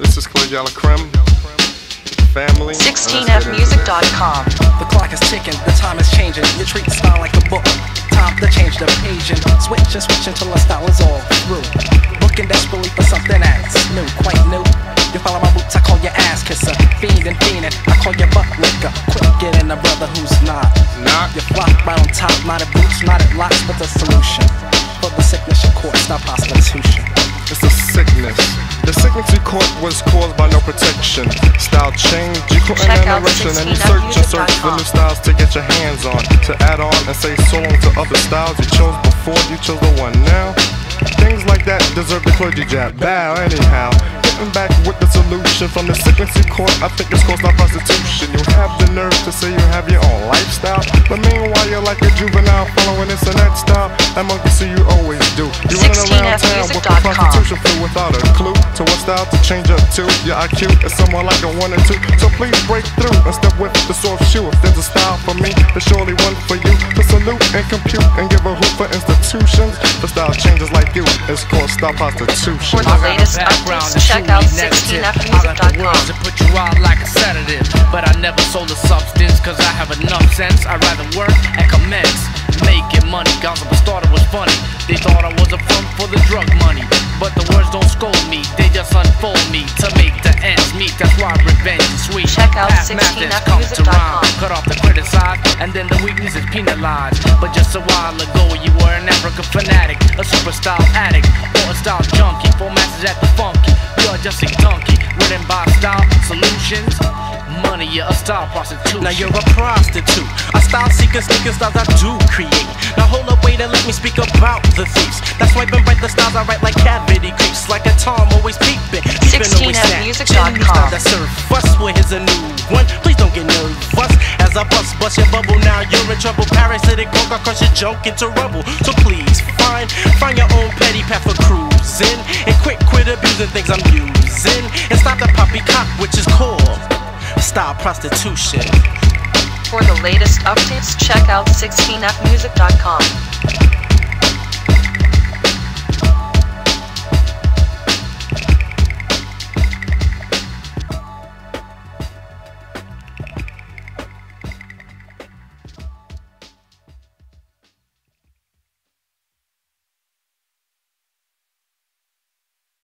This is Clay Creme, family. 16fmusic.com. The clock is ticking, the time is changing. Your treat style like a book. Time to change the page and switch until the style is all through. Looking desperately for something that's new, quite new. You follow my boots, I call you ass kisser. Fiendin', I call you butt licker. Quick getting a brother who's not. You flop right on top, not at boots, not at locks, but the solution for the sickness you caught, stop prostitution. It's a sickness. The sickness you caught was caused by no protection. Style change, you caught in an erection, and you search for new styles to get your hands on, to add on and say so long to other styles you chose before, you chose the one now. Things like that deserve the clergy jab. Bow anyhow. Getting back with the solution from the sickness you caught, I think it's called stop prostitution. You have the nerve to say you have your own lifestyle, but meanwhile you're like a juvenile following this and that style. That monkey see you always do. You running around town with the prostitution flu without a clue to what style to change up to. Your IQ is somewhere like a 1 or 2. So please break through and step with the soft shoe. If there's a style for me, there's surely one for you. To salute and compute and give a hoot for institutions. The style changes like you. It's called stop prostitution. For the latest updates, check out 16fmusic.com. To put you out like a sedative, but I never sold a substance, cause I have enough sense. I'd rather work and commence making money. Gossip starter was funny. They thought I was a front for the drug money, but the words don't scold me, they just unfold me to make the ends meet. That's why revenge is sweet. Check out Past methods come to rhyme, 16fmusic.com. cut off the criticize, and then the weakness is penalized. But just a while ago you were an African fanatic, a super style addict, or a style junkie. For masses at the funky, you're just a donkey, written by style solutions. Money, you're a style prostitute. Now you're a prostitute, a style seeker, sneaker styles I do create. Now hold up, wait and let me speak about the thieves. That's why I write the styles I write like cavity creeps, like a Tom always peeping. 16fmusic.com. That serve us, well here's a new one. Please don't get nervous as I bust your bubble. Now you're in trouble. Parasitic coke, I crush your junk into rubble. So please find your own petty path for cruising, and quit abusing things I'm using, and stop the poppycock, which is called style prostitution. For the latest updates, check out 16fmusic.com.